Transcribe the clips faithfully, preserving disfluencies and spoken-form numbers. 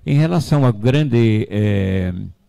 Em relação ao grande, é,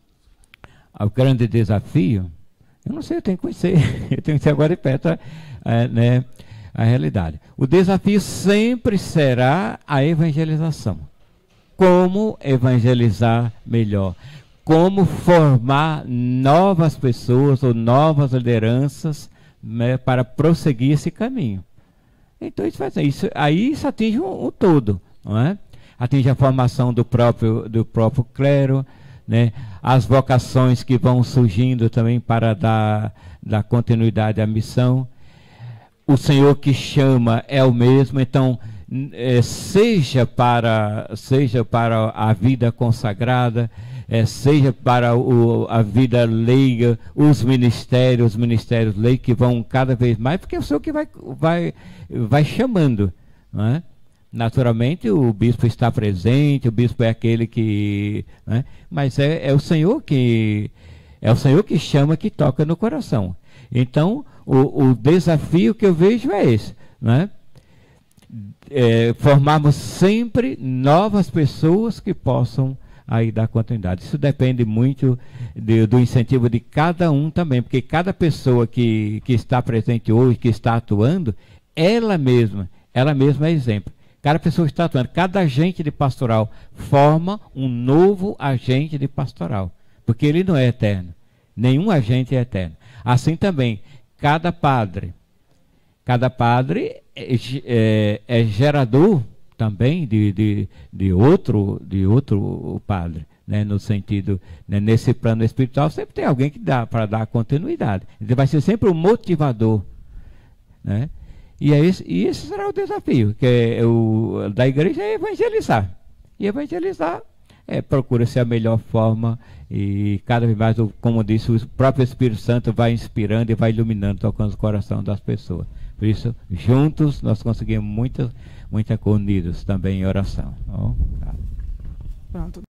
ao grande desafio, eu não sei, eu tenho que conhecer, eu tenho que ser agora de perto, é, né, a realidade. O desafio sempre será a evangelização. Como evangelizar melhor? Como formar novas pessoas ou novas lideranças, né, para prosseguir esse caminho. Então isso faz isso, aí isso atinge o, o todo, não é? Atinge a formação do próprio, do próprio clero, né? As vocações que vão surgindo também para dar, dar continuidade à missão. O Senhor que chama é o mesmo, então é, seja, para, seja para a vida consagrada, é, seja para o, a vida leiga, os ministérios, os ministérios leigos que vão cada vez mais, porque é o Senhor que vai, vai, vai chamando, não é? Naturalmente o bispo está presente, o bispo é aquele que, né? Mas é, é o Senhor que é o Senhor que chama, que toca no coração. Então o, o desafio que eu vejo é esse, né? É, formarmos sempre novas pessoas que possam aí dar continuidade. Isso depende muito de, do incentivo de cada um também, porque cada pessoa que, que está presente hoje, que está atuando, ela mesma, ela mesma é exemplo. Cada pessoa que está atuando, cada agente de pastoral forma um novo agente de pastoral, porque ele não é eterno. Nenhum agente é eterno. Assim também, cada padre, cada padre é, é, é gerador também de, de, de, outro, de outro padre, né? No sentido, né? Nesse plano espiritual, sempre tem alguém que dá para dar continuidade. Ele vai ser sempre o motivador, né? E, é esse, e esse será o desafio, que é o, da igreja é evangelizar. E evangelizar é, procura-se a melhor forma, e cada vez mais, como disse, o próprio Espírito Santo vai inspirando e vai iluminando, tocando o coração das pessoas. Por isso, juntos, nós conseguimos muita, muita unidos também em oração. Tá? Pronto.